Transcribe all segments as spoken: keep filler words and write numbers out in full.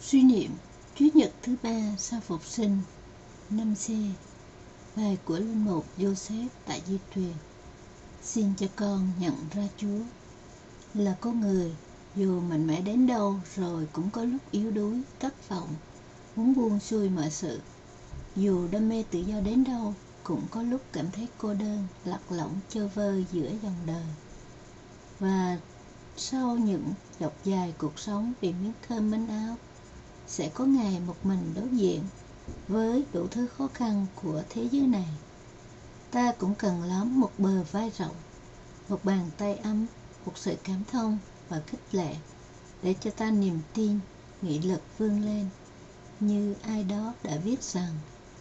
Suy niệm Chúa Nhật thứ ba sau phục sinh năm C. Bài của linh mục Joseph tại Di Truyền. Xin cho con nhận ra Chúa. Là con người, dù mạnh mẽ đến đâu rồi cũng có lúc yếu đuối, thất vọng, muốn buông xuôi mọi sự. Dù đam mê tự do đến đâu, cũng có lúc cảm thấy cô đơn, lạc lõng chơ vơ giữa dòng đời. Và sau những dọc dài cuộc sống vì miếng cơm manh áo, sẽ có ngày một mình đối diện với đủ thứ khó khăn của thế giới này. Ta cũng cần lắm một bờ vai rộng, một bàn tay ấm, một sự cảm thông và khích lệ để cho ta niềm tin, nghị lực vươn lên. Như ai đó đã viết rằng,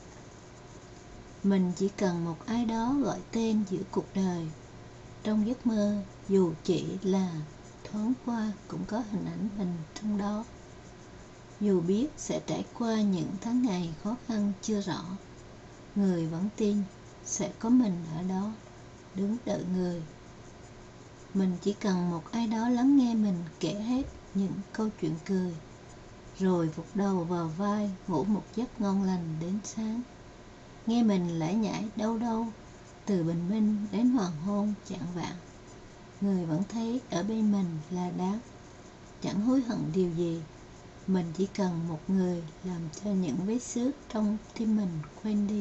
mình chỉ cần một ai đó gọi tên giữa cuộc đời. Trong giấc mơ, dù chỉ là thoáng qua, cũng có hình ảnh mình trong đó. Dù biết sẽ trải qua những tháng ngày khó khăn chưa rõ, người vẫn tin sẽ có mình ở đó, đứng đợi người. Mình chỉ cần một ai đó lắng nghe mình kể hết những câu chuyện cười, rồi vụt đầu vào vai ngủ một giấc ngon lành đến sáng. Nghe mình lải nhải đâu đâu, từ bình minh đến hoàng hôn chạng vạng. Người vẫn thấy ở bên mình là đáng, chẳng hối hận điều gì. Mình chỉ cần một người làm cho những vết xước trong tim mình quên đi.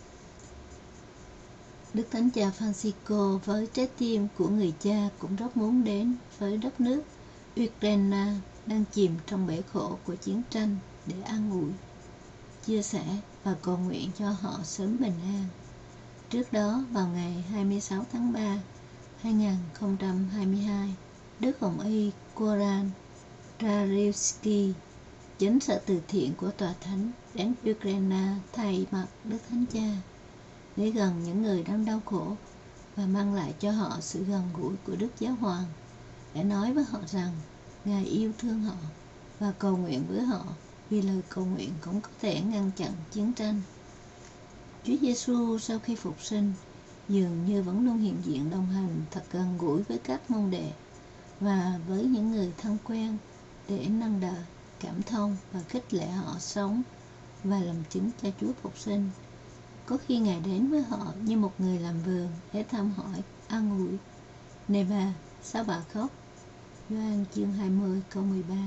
Đức Thánh Cha Francisco với trái tim của người cha cũng rất muốn đến với đất nước Ukraine đang chìm trong bể khổ của chiến tranh để an ủi, chia sẻ và cầu nguyện cho họ sớm bình an. Trước đó, vào ngày hai mươi sáu tháng ba năm hai nghìn không trăm hai mươi hai, Đức Hồng Y Koran Rarevsky, chánh sở từ thiện của Tòa Thánh, đến Ukraine thay mặt Đức Thánh Cha để gần những người đang đau khổ và mang lại cho họ sự gần gũi của Đức Giáo Hoàng, để nói với họ rằng Ngài yêu thương họ và cầu nguyện với họ, vì lời cầu nguyện cũng có thể ngăn chặn chiến tranh. Chúa Giêsu sau khi phục sinh dường như vẫn luôn hiện diện đồng hành thật gần gũi với các môn đệ và với những người thân quen để nâng đỡ, cảm thông và khích lệ họ sống và làm chứng cho Chúa phục sinh. Có khi Ngài đến với họ như một người làm vườn để thăm hỏi, an ủi. Này bà, sao bà khóc? Gioan chương hai mươi câu mười ba.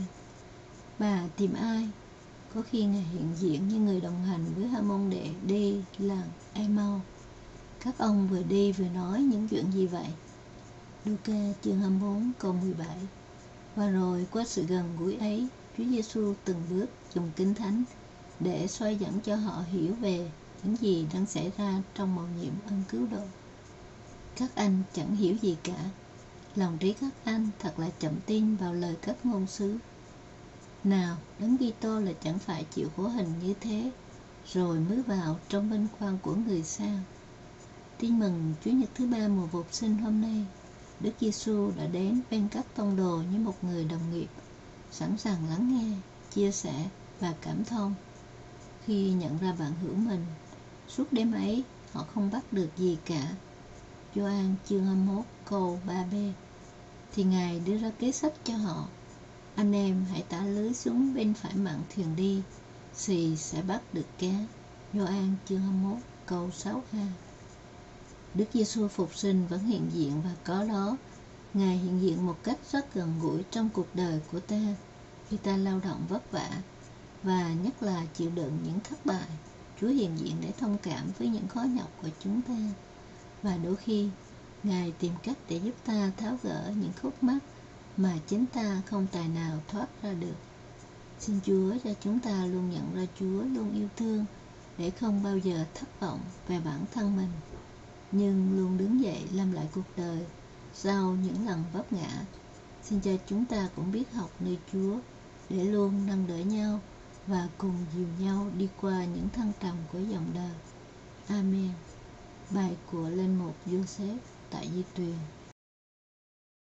Bà tìm ai? Có khi Ngài hiện diện như người đồng hành với hai môn đệ đi làng Emau. Các ông vừa đi vừa nói những chuyện gì vậy? Luca chương hai mươi bốn câu mười bảy. Và rồi qua sự gần gũi ấy, Chúa Giêsu từng bước dùng Kinh Thánh để soi dẫn cho họ hiểu về những gì đang xảy ra trong mầu nhiệm ân cứu độ. Các anh chẳng hiểu gì cả. Lòng trí các anh thật là chậm tin vào lời các ngôn sứ. Nào, Đấng Kitô là chẳng phải chịu khổ hình như thế, rồi mới vào trong vinh quang của người sao? Tin mừng Chúa Nhật thứ ba mùa phục sinh hôm nay, Đức Giêsu đã đến bên các tông đồ như một người đồng nghiệp, sẵn sàng lắng nghe, chia sẻ và cảm thông. Khi nhận ra bạn hữu mình, suốt đêm ấy họ không bắt được gì cả. Gioan chương hai mươi mốt câu ba b. Thì Ngài đưa ra kế sách cho họ: anh em hãy thả lưới xuống bên phải mạn thuyền đi, xì sẽ bắt được cá. Gioan chương hai mươi mốt câu sáu a. Đức Giêsu phục sinh vẫn hiện diện và có đó. Ngài hiện diện một cách rất gần gũi trong cuộc đời của ta khi ta lao động vất vả và nhất là chịu đựng những thất bại. Chúa hiện diện để thông cảm với những khó nhọc của chúng ta, và đôi khi Ngài tìm cách để giúp ta tháo gỡ những khúc mắc mà chính ta không tài nào thoát ra được. Xin Chúa cho chúng ta luôn nhận ra Chúa luôn yêu thương, để không bao giờ thất vọng về bản thân mình, nhưng luôn đứng dậy làm lại cuộc đời sau những lần vấp ngã. Xin cho chúng ta cũng biết học nơi Chúa để luôn nâng đỡ nhau và cùng dìu nhau đi qua những thăng trầm của dòng đời. Amen. Bài của linh mục Joseph tại Di Truyền.